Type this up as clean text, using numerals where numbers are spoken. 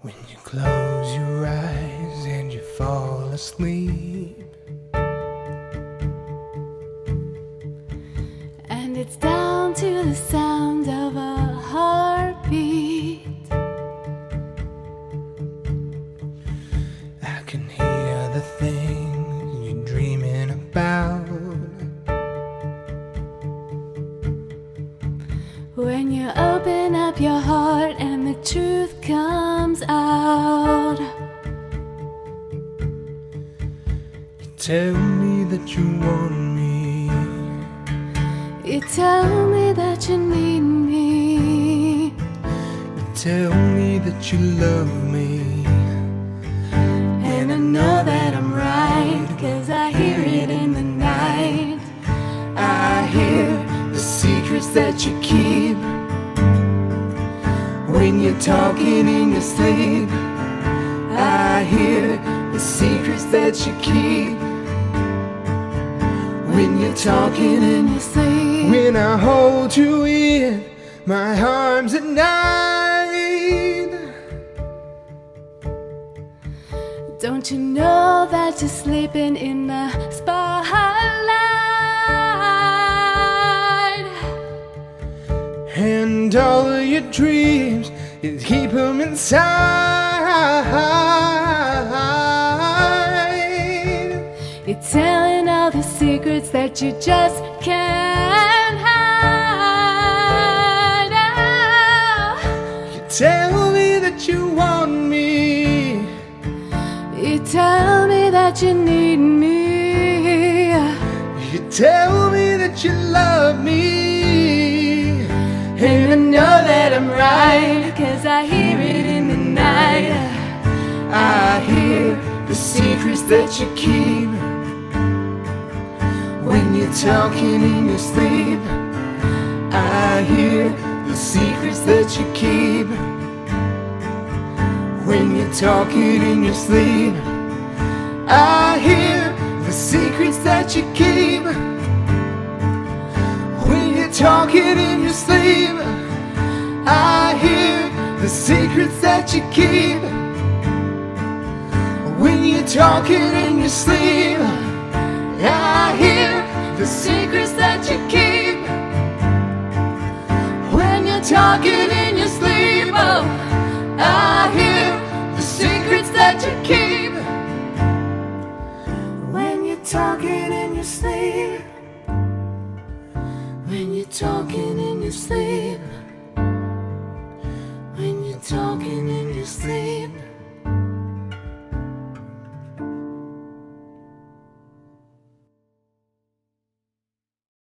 When you close your eyes and you fall asleep, and it's down to the sound of a heartbeat. I can hear the things you're dreaming about. When you open up your heart and the truth comes out, You tell me that you want me, you tell me that you need me, you tell me that you love me. and I know that I'm right, 'cause I hear it in the night. I hear the secrets that you keep when you're talking in your sleep. I hear the secrets that you keep when you're talking in your sleep. When I hold you in my arms at night, Don't you know that you're sleeping in the spotlight? and all of your dreams, you keep them inside. You're telling all the secrets that you just can't hide. Oh, You tell me that you want me, you tell me that you need me, you tell me that you love me, and I know that I'm right, 'cause I hear it in the night. I hear the secrets that you keep when you're talking in your sleep. I hear the secrets that you keep when you're talking in your sleep. I hear the secrets that you keep when you're talking in your sleep. I hear the secrets that you keep when you're talking in your sleep. I hear the secrets that you keep when you're talking in your sleep. Oh, I hear the secrets that you keep when you're talking in your sleep. When you're talking in your sleep. When you're talking in your sleep.